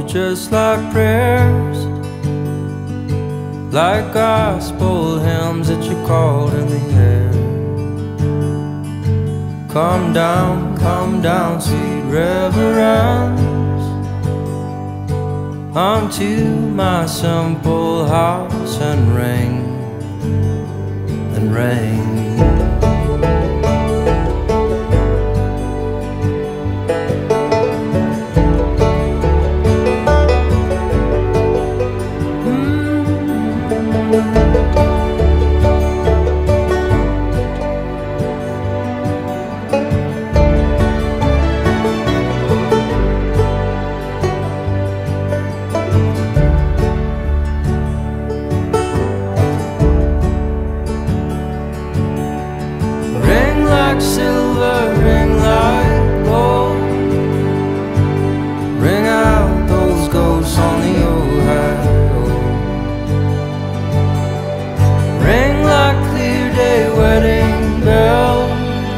just like prayers, like gospel hymns that you called in the air. Come down, sweet reverence, unto my simple house and ring, and ring. Silver, ring like gold, ring out those ghosts on the Ohio. Ring like clear day wedding bells.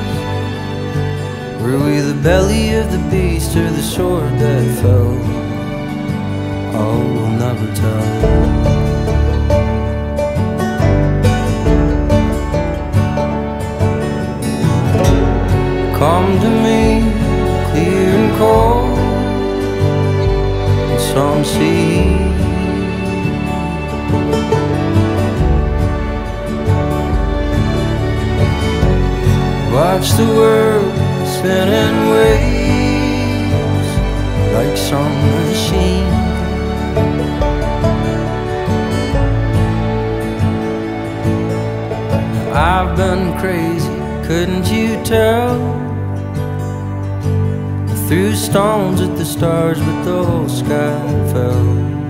Were we the belly of the beast or the sword that fell? Oh, we'll never tell. Come to me, clear and cold, and some sea. Watch the world spin in waves like some machine. I've been crazy, couldn't you tell? Threw stones at the stars, but the whole sky fell.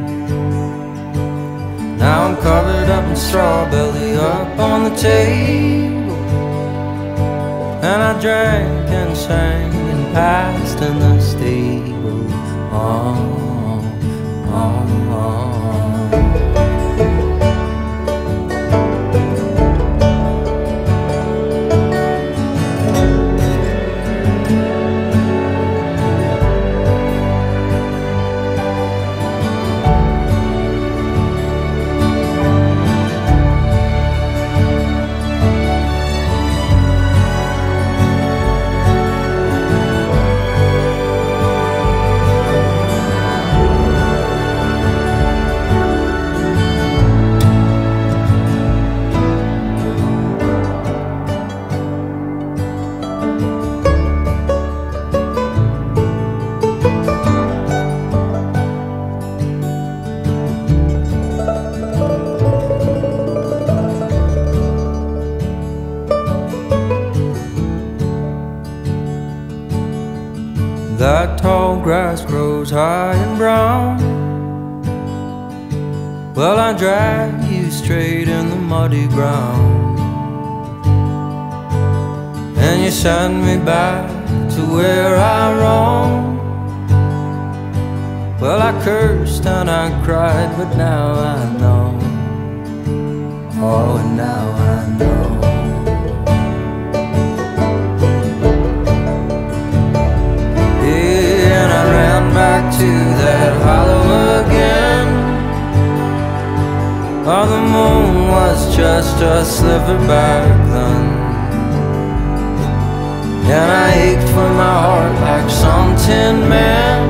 Now I'm covered up in straw, belly up on the table, and I drank and sang and passed in the stable. Oh, oh, oh. That tall grass grows high and brown. Well, I drag you straight in the muddy ground, and you send me back to where I roam. Well, I cursed and I cried, but now I know. Oh, and now I know. Back to that hollow again. Oh, the moon was just a sliver back then, and I ached for my heart like some tin man.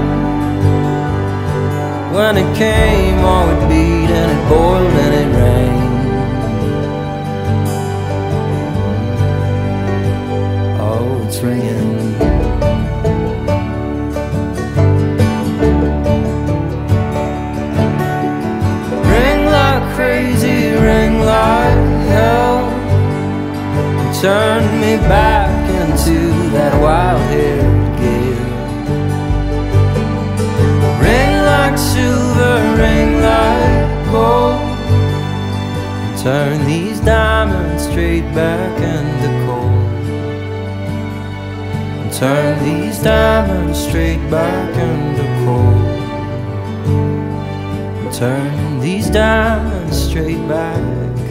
When it came, oh, it beat and it boiled and it rained. Oh, it's ringing. Crazy, ring like hell. You turned me back into that wild-haired gale. Ring like silver, ring like gold. You turn these diamonds straight back into cold. You turn these diamonds straight back into cold. Turn these diamonds straight back